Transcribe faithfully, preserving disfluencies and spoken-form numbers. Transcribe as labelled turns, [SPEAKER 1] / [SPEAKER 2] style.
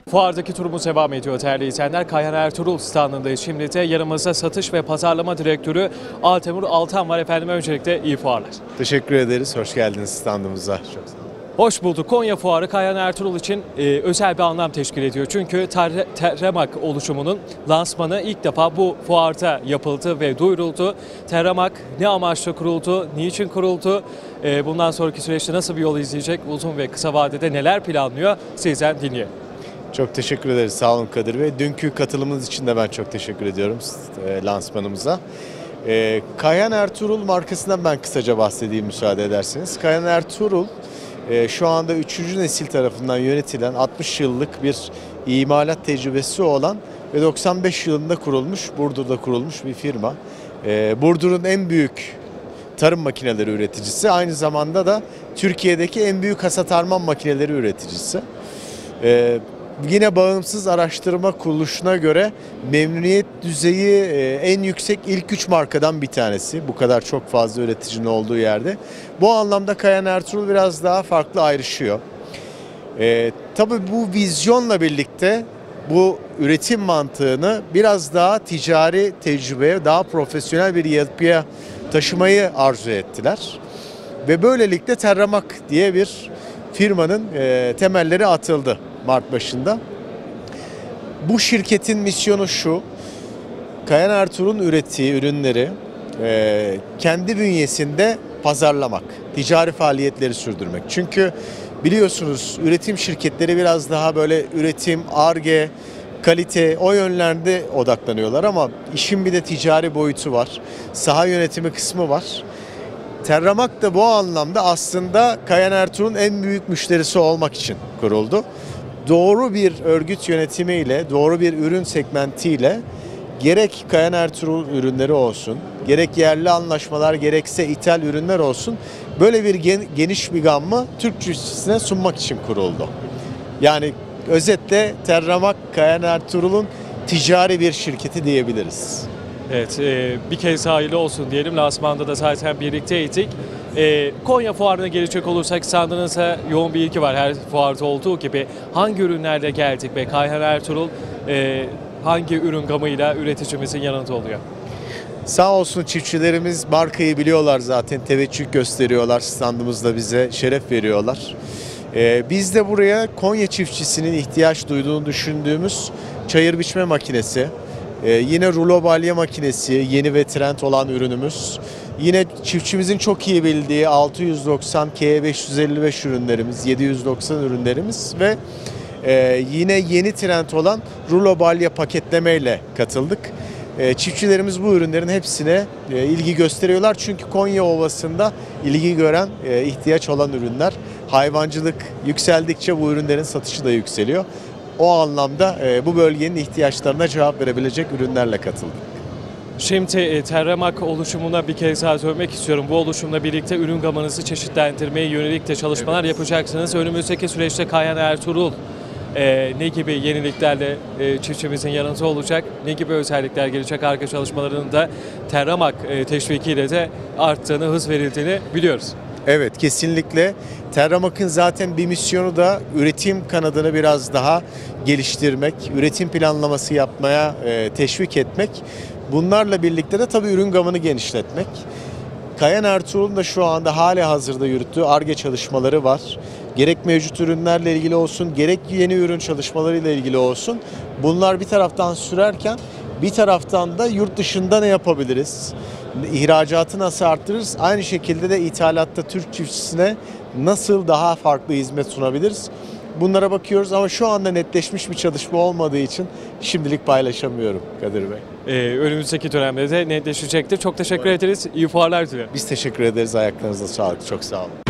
[SPEAKER 1] Fuardaki turumuz devam ediyor değerli izleyenler. Kayhan Ertuğrul standındayız. Şimdi de yanımızda satış ve pazarlama direktörü Altemur Altan var. Efendim öncelikle iyi fuarlar.
[SPEAKER 2] Teşekkür ederiz. Hoş geldiniz standımıza. Çok sağ olun.
[SPEAKER 1] Hoş bulduk. Konya Fuarı Kayhan Ertuğrul için e, özel bir anlam teşkil ediyor. Çünkü Terramak oluşumunun lansmanı ilk defa bu fuarda yapıldı ve duyuruldu. Terramak ne amaçla kuruldu, niçin kuruldu, e, bundan sonraki süreçte nasıl bir yol izleyecek, uzun ve kısa vadede neler planlıyor sizden dinleyelim.
[SPEAKER 2] Çok teşekkür ederiz. Sağ olun Kadir Bey. Dünkü katılımınız için de ben çok teşekkür ediyorum e, lansmanımıza. E, Kayhan Ertuğrul markasından ben kısaca bahsedeyim müsaade ederseniz. Kayhan Ertuğrul e, şu anda üçüncü nesil tarafından yönetilen altmış yıllık bir imalat tecrübesi olan ve doksan beş yılında kurulmuş, Burdur'da kurulmuş bir firma. E, Burdur'un en büyük tarım makineleri üreticisi, aynı zamanda da Türkiye'deki en büyük hasat harman makineleri üreticisi. E, Yine bağımsız araştırma kuruluşuna göre memnuniyet düzeyi en yüksek ilk üç markadan bir tanesi. Bu kadar çok fazla üreticinin olduğu yerde. Bu anlamda Kayhan Ertuğrul biraz daha farklı ayrışıyor. Ee, tabii bu vizyonla birlikte bu üretim mantığını biraz daha ticari tecrübeye, daha profesyonel bir yapıya taşımayı arzu ettiler. Ve böylelikle Terramak diye bir firmanın e, temelleri atıldı Mart başında. Bu şirketin misyonu şu: Kayhan Ertuğrul'un ürettiği ürünleri e, kendi bünyesinde pazarlamak, ticari faaliyetleri sürdürmek. Çünkü biliyorsunuz üretim şirketleri biraz daha böyle üretim, Ar-Ge, kalite o yönlerde odaklanıyorlar ama işin bir de ticari boyutu var. Saha yönetimi kısmı var. Terramak da bu anlamda aslında Kayhan Ertuğrul'un en büyük müşterisi olmak için kuruldu. Doğru bir örgüt yönetimiyle, doğru bir ürün segmentiyle gerek Kayhan Ertuğrul ürünleri olsun, gerek yerli anlaşmalar, gerekse ithal ürünler olsun, böyle bir geniş bir gammı Türk çiftçisine sunmak için kuruldu. Yani özetle Terramak Kayhan Ertuğrul'un ticari bir şirketi diyebiliriz.
[SPEAKER 1] Evet, e, bir kez hayırlı olsun diyelim. Lansmanda da zaten birlikteydik. E, Konya Fuarı'na gelecek olursak standınızda yoğun bir ilgi var her fuarda olduğu gibi. Hangi ürünlerle geldik ve Kayhan Ertuğrul e, hangi ürün gamıyla üreticimizin yanında oluyor?
[SPEAKER 2] Sağ olsun çiftçilerimiz markayı biliyorlar zaten, teveccüh gösteriyorlar, standımızda bize şeref veriyorlar. Ee, biz de buraya Konya çiftçisinin ihtiyaç duyduğunu düşündüğümüz çayır biçme makinesi, Ee, yine rulo balya makinesi, yeni ve trend olan ürünümüz. Yine çiftçimizin çok iyi bildiği altı yüz doksan K beş yüz elli beş ürünlerimiz, yedi yüz doksan ürünlerimiz ve e, yine yeni trend olan rulo balya paketlemeyle katıldık. E, çiftçilerimiz bu ürünlerin hepsine e, ilgi gösteriyorlar. Çünkü Konya Ovası'nda ilgi gören, e, ihtiyaç olan ürünler. Hayvancılık yükseldikçe bu ürünlerin satışı da yükseliyor. O anlamda e, bu bölgenin ihtiyaçlarına cevap verebilecek ürünlerle katıldık.
[SPEAKER 1] Şimdi e, Terramak oluşumuna bir kez daha dönmek istiyorum. Bu oluşumla birlikte ürün gamınızı çeşitlendirmeye yönelik de çalışmalar evet. yapacaksınız. Önümüzdeki süreçte Kayhan Ertuğrul e, ne gibi yeniliklerle e, çiftçimizin yanında olacak, ne gibi özellikler gelecek, arka çalışmalarının da Terramak e, teşvikiyle de arttığını, hız verildiğini biliyoruz.
[SPEAKER 2] Evet, kesinlikle. Terramak'ın zaten bir misyonu da üretim kanadını biraz daha geliştirmek, üretim planlaması yapmaya e, teşvik etmek. Bunlarla birlikte de tabii ürün gamını genişletmek. Kayhan Ertuğrul'un da şu anda hali hazırda yürüttüğü Ar-Ge çalışmaları var. Gerek mevcut ürünlerle ilgili olsun, gerek yeni ürün çalışmalarıyla ilgili olsun. Bunlar bir taraftan sürerken bir taraftan da yurt dışında ne yapabiliriz? İhracatı nasıl arttırırız? Aynı şekilde de ithalatta Türk çiftçisine nasıl daha farklı hizmet sunabiliriz? Bunlara bakıyoruz ama şu anda netleşmiş bir çalışma olmadığı için şimdilik paylaşamıyorum Kadir Bey.
[SPEAKER 1] Ee, önümüzdeki dönemde de netleşecektir. Çok teşekkür ederiz. İyi fuarlar diliyorum.
[SPEAKER 2] Biz teşekkür ederiz. Ayaklarınıza sağlık. Çok sağ olun.